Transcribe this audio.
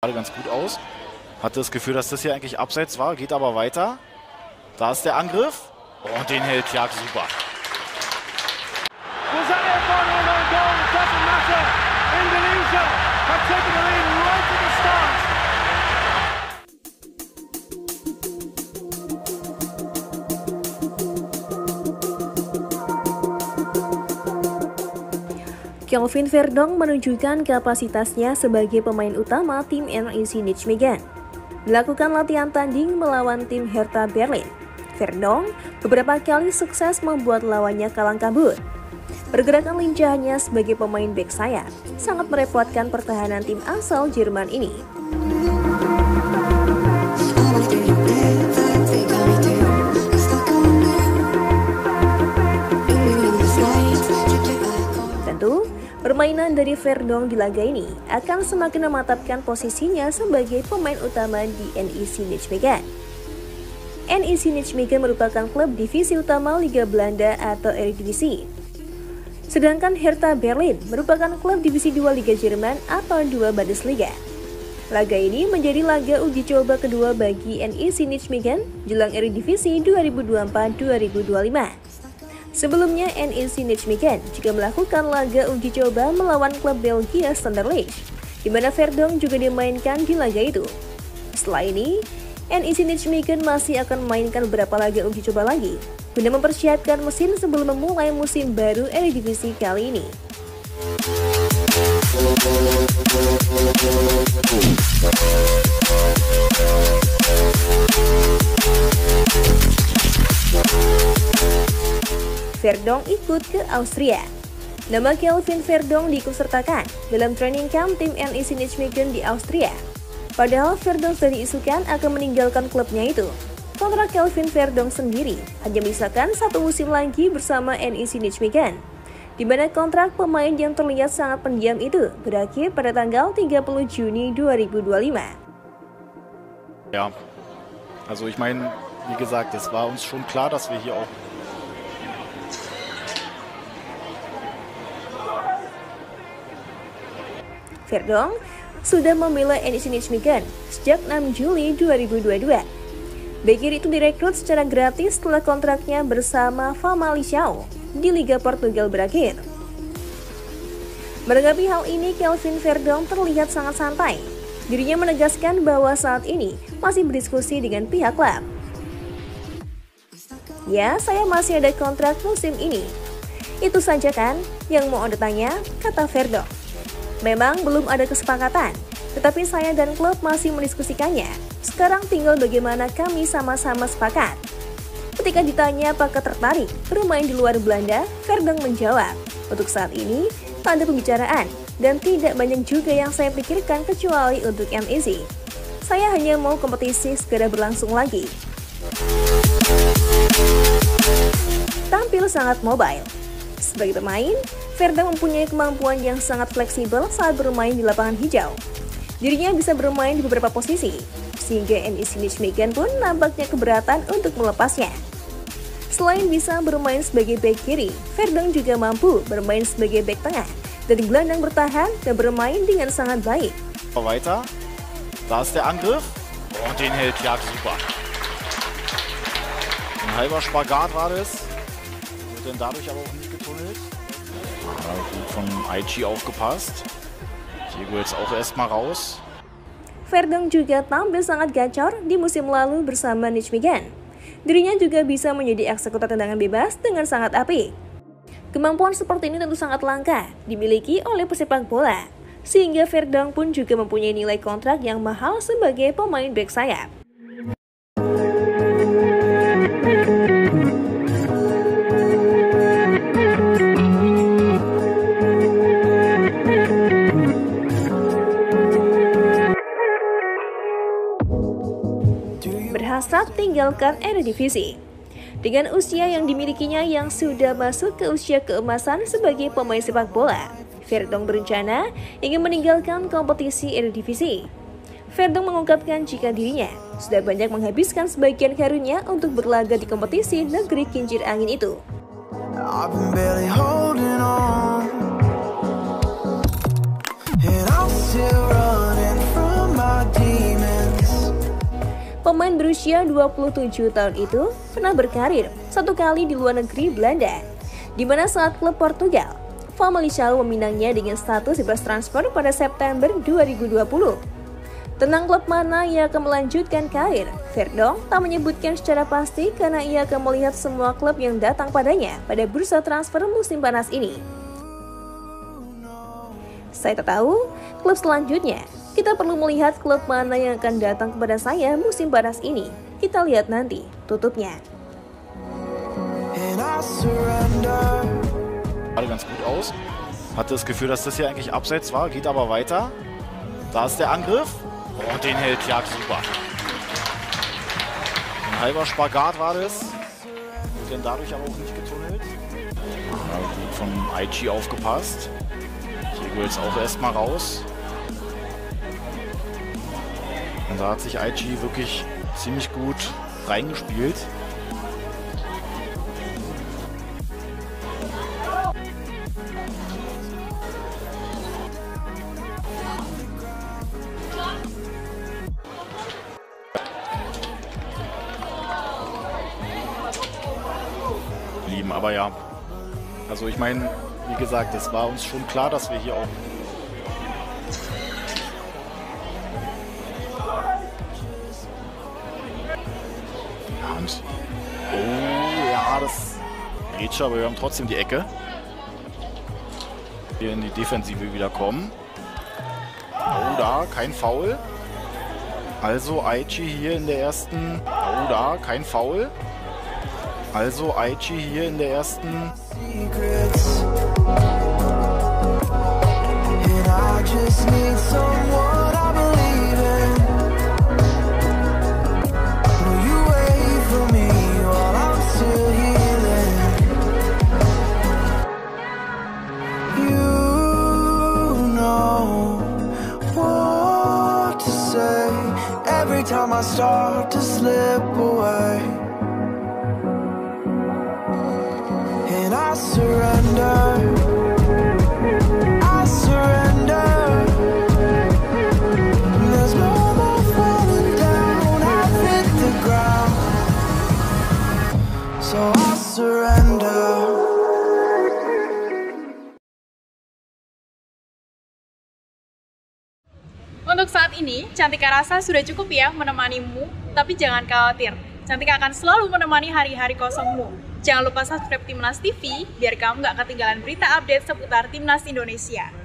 gerade ganz gut aus. Hatte das Gefühl, dass das hier eigentlich abseits war, geht aber weiter. Da ist der Angriff und den hält Jag super. Was that their final and own goal? It doesn't matter. Indonesia have taken the lead right at the start. Kelvin Verdonk menunjukkan kapasitasnya sebagai pemain utama tim NEC Nijmegen. Melakukan latihan tanding melawan tim Hertha Berlin, Verdonk beberapa kali sukses membuat lawannya kalang kabut. Pergerakan lincahnya sebagai pemain bek sayap sangat merepotkan pertahanan tim asal Jerman ini. Tentu, permainan dari Verdonk di laga ini akan semakin memantapkan posisinya sebagai pemain utama di NEC Nijmegen. NEC Nijmegen merupakan klub divisi utama Liga Belanda atau Eredivisie. Sedangkan Hertha Berlin merupakan klub divisi 2 Liga Jerman atau 2 Bundesliga. Laga ini menjadi laga uji coba kedua bagi NEC Nijmegen jelang Eredivisie 2024-2025. Sebelumnya, NEC Nijmegen juga melakukan laga uji coba melawan klub Belgia Standard, di mana Verdonk juga dimainkan di laga itu. Setelah ini, NEC Nijmegen masih akan memainkan beberapa laga uji coba lagi guna mempersiapkan mesin sebelum memulai musim baru Eredivisie kali ini. Verdonk ikut ke Austria. Nama Kelvin Verdonk diikutsertakan dalam training camp tim NEC Nijmegen di Austria. Padahal Verdonk sudah diisukan akan meninggalkan klubnya itu. Kontrak Kelvin Verdonk sendiri hanya menyisakan 1 musim lagi bersama NEC Nijmegen, di mana kontrak pemain yang terlihat sangat pendiam itu berakhir pada tanggal 30 Juni 2025. Ja, also ich meine, wie gesagt, es war uns schon klar, dass wir hier auch Verdonk sudah membela NEC Nijmegen sejak 6 Juli 2022. Bek kiri itu direkrut secara gratis setelah kontraknya bersama Famalicão di Liga Portugal berakhir. Menanggapi hal ini, Kelvin Verdonk terlihat sangat santai. Dirinya menegaskan bahwa saat ini masih berdiskusi dengan pihak klub. "Ya, saya masih ada kontrak musim ini. Itu saja kan yang mau Anda tanya," kata Verdonk. "Memang belum ada kesepakatan, tetapi saya dan klub masih mendiskusikannya. Sekarang tinggal bagaimana kami sama-sama sepakat." Ketika ditanya apakah tertarik bermain di luar Belanda, Verdonk menjawab, "Untuk saat ini, tak ada pembicaraan dan tidak banyak juga yang saya pikirkan kecuali untuk NEC. Saya hanya mau kompetisi segera berlangsung lagi." Tampil sangat mobile. Sebagai pemain, Verdonk mempunyai kemampuan yang sangat fleksibel saat bermain di lapangan hijau. Dirinya bisa bermain di beberapa posisi, sehingga NEC Nijmegen pun nampaknya keberatan untuk melepasnya. Selain bisa bermain sebagai bek kiri, Verdonk juga mampu bermain sebagai bek tengah dan gelandang bertahan dan bermain dengan sangat baik. weiter. Da ist der Angriff und den hält Jag super. Ein halber Spagat war das, wird dann dadurch aber auch nicht getunnelt. Gut von Aichi aufgepasst. Diego jetzt auch erstmal raus. Verdonk juga tampil sangat gacor di musim lalu bersama Nijmegen. Dirinya juga bisa menjadi eksekutor tendangan bebas dengan sangat apik. Kemampuan seperti ini tentu sangat langka dimiliki oleh pesepak bola, sehingga Verdonk pun juga mempunyai nilai kontrak yang mahal sebagai pemain bek sayap. Berhasrat tinggalkan Eredivisie. Dengan usia yang dimilikinya yang sudah masuk ke usia keemasan sebagai pemain sepak bola, Verdonk berencana ingin meninggalkan kompetisi Eredivisie. Verdonk mengungkapkan jika dirinya sudah banyak menghabiskan sebagian karirnya untuk berlaga di kompetisi negeri kincir angin itu. And I'm still running from my Pemain berusia 27 tahun itu pernah berkarir satu kali di luar negeri Belanda, di mana saat klub Portugal, Famalicão meminangnya dengan status bebas transfer pada September 2020. Tentang klub mana ia akan melanjutkan karir, Verdong tak menyebutkan secara pasti karena ia akan melihat semua klub yang datang padanya pada bursa transfer musim panas ini. Saya tak tahu klub selanjutnya. Kita perlu melihat klub mana yang akan datang kepada saya musim panas ini. Kita lihat nanti, tutupnya. Gerade ganz gut aus. Hatte das Gefühl, dass das hier eigentlich abseits war, geht aber weiter. Da ist der Angriff. Und den hält Jagd super. Ein halber Spagat war das. Wird dann dadurch aber auch nicht getunnelt. Ja, gut von IG aufgepasst. Diego jetzt auch erstmal raus. Und da hat sich IG wirklich ziemlich gut reingespielt. Lieben, aber ja. Also ich meine, wie gesagt, es war uns schon klar, dass wir hier auch oh ja, das Grätsche, aber wir haben trotzdem die Ecke. Hier in die Defensive wieder kommen. Oh, da, kein Foul. Also Aichi hier in der ersten. Oh, da, kein Foul. Also Aichi hier in der ersten. Every time I start to slip away, and I surrender, I surrender. There's no more falling down, I've hit the ground, so I surrender. Untuk saat ini, Cantika rasa sudah cukup ya menemanimu, tapi jangan khawatir. Cantika akan selalu menemani hari-hari kosongmu. Jangan lupa subscribe Timnas TV, biar kamu gak ketinggalan berita update seputar Timnas Indonesia.